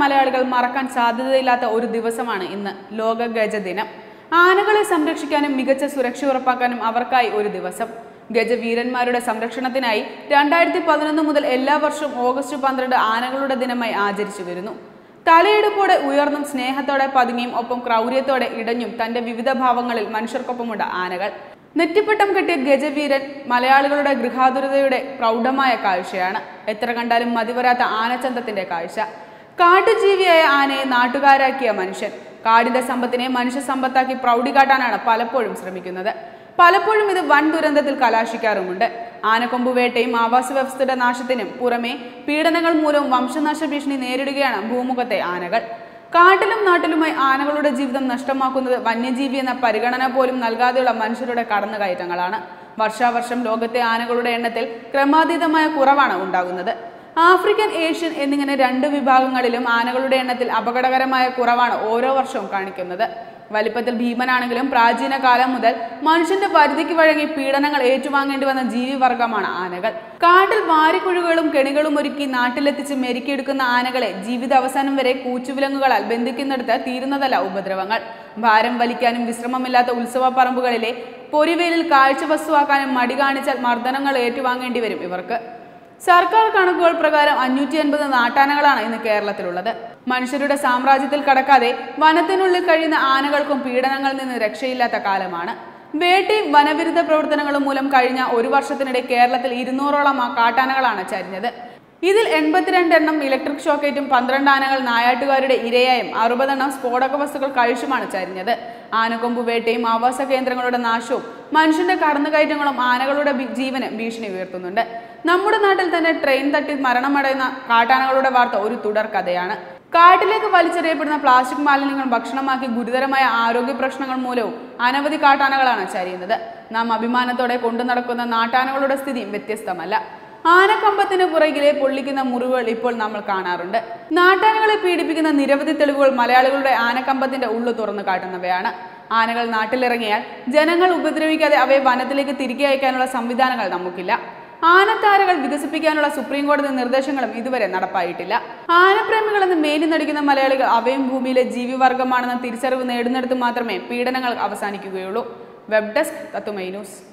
മലയാളികൾ മറക്കാൻ സാധ്യതയില്ലാത്ത ഒരു ദിവസമാണ് ഇന്ന് ലോക ഗജദിനം. ആനകളെ സംരക്ഷിക്കാനും മികച്ച സുരക്ഷ ഉറപ്പാക്കാനും അവർക്കായി ഒരു ദിവസം. ഗജവീരന്മാരുടെ സംരക്ഷണത്തിനായി 2011 മുതൽ എല്ലാ വർഷവും ഓഗസ്റ്റ് 12 ആനകളുടെ ദിനമായി ആചരിച്ചു വരുന്നു. തലയെടുപ്പോടെ ഉയർന്നും സ്നേഹത്തോടെ പതുങ്ങിയും ഒപ്പം ക്രൗര്യത്തോടെ ഇടഞ്ഞും തന്റെ വിവിധ ഭാവങ്ങളിൽ മനുഷ്യർക്കൊപ്പമുണ്ട് ആനകൾ. നെറ്റിപ്പട്ടം കെട്ടിയ ഗജവീരൻ മലയാളികളുടെ ഗൃഹാതുരതയുടെ പ്രൗഢമായ കാഴ്ചയാണ്. എത്ര കണ്ടാലും മതിവരാത്ത ആനച്ചന്തത്തിന്റെ കാഴ്ച. കാട്ടുജീവിയായ ആനയെ നാട്ടുകാരാക്കിയ മനുഷ്യൻ കാടിന്റെ സമ്പത്തിനെ മനുഷ്യ സമ്പത്താക്കി പ്രൗഢി കാട്ടാനാണ് പലപ്പോഴും ശ്രമിക്കുന്നത്. പലപ്പോഴും ഇത് വൻ ദുരന്തത്തിൽ കലാശിക്കാറുമുണ്ട്. ആനക്കൊമ്പ് വേട്ടയും ആവാസ വ്യവസ്ഥയുടെ നാശത്തിനും പുറമെ പീഡനങ്ങൾ മൂലവും വംശനാശ ഭീഷണി നേരിടുകയാണ് ഭൂമുഖത്തെ ആനകൾ. കാട്ടിലും നാട്ടിലുമായി ആനകളുടെ ജീവിതം നഷ്ടമാക്കുന്നത് വന്യജീവി എന്ന പരിഗണന പോലും നൽകാതെയുള്ള മനുഷ്യരുടെ കടന്നുകയറ്റങ്ങളാണ്. വർഷാവർഷം ലോകത്തെ ആനകളുടെ എണ്ണത്തിൽ ക്രമാതീതമായ കുറവാണ് ഉണ്ടാകുന്നത്. ആഫ്രിക്കൻ, ഏഷ്യൻ എന്നിങ്ങനെ 2 വിഭാഗങ്ങളിലും ആനകളുടെ എണ്ണത്തിൽ അപകടകരമായ കുറവാണ് ഓരോ വർഷവും കാണിക്കുന്നത്. വലിപ്പത്തിൽ ഭീമനാണെങ്കിലും പ്രാചീന കാലം മുതൽ മനുഷ്യന്റെ പരിധിക്ക് വഴങ്ങി പീഡനങ്ങൾ ഏറ്റുവാങ്ങേണ്ടി വന്ന ജീവിവർഗമാണ് ആനകൾ. കാട്ടിൽ വാരിക്കുഴികളും കെണികളും ഒരുക്കി നാട്ടിലെത്തിച്ച് മെരുക്കിയെടുക്കുന്ന ആനകളെ ജീവിത അവസാനം വരെ കൂച്ചുവിലങ്ങുകളാൽ ബന്ധിക്കുന്നിടത്ത് തീരുന്നതല്ല ഉപദ്രവങ്ങൾ. ഭാരം വലിക്കാനും വിശ്രമമില്ലാത്ത ഉത്സവ പറമ്പുകളിലെ പൊരിവേലിൽ കാഴ്ച വസ്തുവാക്കാനും മടി കാണിച്ചാൽ മർദ്ദനങ്ങൾ ഏറ്റുവാങ്ങേണ്ടി വരും ഇവർക്ക്. സർക്കാർ കണക്കുകൾ പ്രകാരം 580 നാട്ടാനകളാണ് ഇന്ന് കേരളത്തിലുള്ളത്. മനുഷ്യരുടെ സാമ്രാജ്യത്തിൽ കടക്കാതെ വനത്തിനുള്ളിൽ കഴിയുന്ന ആനകൾക്കും പീഡനങ്ങളിൽ നിന്ന് രക്ഷയില്ലാത്ത കാലമാണ്. വേട്ടയും വനവിരുദ്ധ പ്രവർത്തനങ്ങളും മൂലം കഴിഞ്ഞ ഒരു വർഷത്തിനിടെ കേരളത്തിൽ 200ഓളം കാട്ടാനകളാണ് ചരിഞ്ഞത്. ഇതിൽ 82 എണ്ണം ഇലക്ട്രിക് ഷോക്കേറ്റും 12 ആനകൾ നായാട്ടുകാരുടെ ഇരയായും 60 എണ്ണം സ്ഫോടക വസ്തുക്കൾ കഴിച്ചുമാണ് ചരിഞ്ഞത്. ആനക്കൊമ്പ് വേട്ടയും ആവാസ കേന്ദ്രങ്ങളുടെ നാശവും മനുഷ്യന്റെ കടന്നുകയറ്റങ്ങളും ആനകളുടെ ജീവന് ഭീഷണി ഉയർത്തുന്നുണ്ട്. നമ്മുടെ നാട്ടിൽ തന്നെ ട്രെയിൻ തട്ടി മരണമടയുന്ന കാട്ടാനകളുടെ വാർത്ത ഒരു തുടർ കഥയാണ്. കാട്ടിലേക്ക് വലിച്ചെറിയപ്പെടുന്ന പ്ലാസ്റ്റിക് മാലിന്യങ്ങൾ ഭക്ഷണമാക്കി ഗുരുതരമായ ആരോഗ്യ പ്രശ്നങ്ങൾ മൂലവും അനവധി കാട്ടാനകളാണ് ചരിയുന്നത്. നാം അഭിമാനത്തോടെ കൊണ്ടു നടക്കുന്ന നാട്ടാനകളുടെ സ്ഥിതിയും വ്യത്യസ്തമല്ല. ആനക്കമ്പത്തിന് പുറകിലെ പൊള്ളിക്കുന്ന മുറിവുകൾ ഇപ്പോൾ നമ്മൾ കാണാറുണ്ട്. നാട്ടാനകളെ പീഡിപ്പിക്കുന്ന നിരവധി തെളിവുകൾ മലയാളികളുടെ ആനക്കമ്പത്തിന്റെ ഉള്ളു തുറന്നു കാട്ടുന്നവയാണ്. ആനകൾ നാട്ടിലിറങ്ങിയാൽ ജനങ്ങൾ ഉപദ്രവിക്കാതെ അവയെ വനത്തിലേക്ക് തിരികെ അയക്കാനുള്ള സംവിധാനങ്ങൾ നമുക്കില്ല. ആനത്താരകൾ വികസിപ്പിക്കാനുള്ള സുപ്രീം കോടതി നിർദ്ദേശങ്ങളും ഇതുവരെ നടപ്പായിട്ടില്ല. ആനപ്രേമികളെന്ന് മേനി നടിക്കുന്ന മലയാളികൾ അവയും ഭൂമിയിലെ ജീവിവർഗമാണെന്ന തിരിച്ചറിവ് നേടുന്നിടത്ത് മാത്രമേ പീഡനങ്ങൾ അവസാനിക്കുകയുള്ളൂ. വെബ് ഡെസ്ക് തത്തുമൈ ന്യൂസ്.